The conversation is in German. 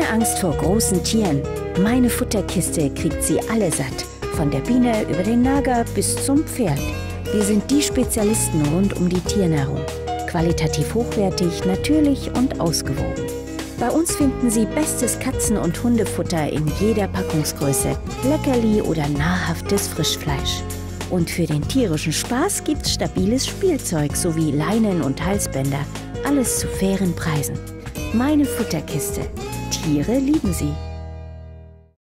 Keine Angst vor großen Tieren. Meine Futterkiste kriegt sie alle satt. Von der Biene über den Nager bis zum Pferd. Wir sind die Spezialisten rund um die Tiernahrung. Qualitativ hochwertig, natürlich und ausgewogen. Bei uns finden Sie bestes Katzen- und Hundefutter in jeder Packungsgröße, Leckerli oder nahrhaftes Frischfleisch. Und für den tierischen Spaß gibt's stabiles Spielzeug sowie Leinen und Halsbänder. Alles zu fairen Preisen. Meine Futterkiste. Tiere lieben sie.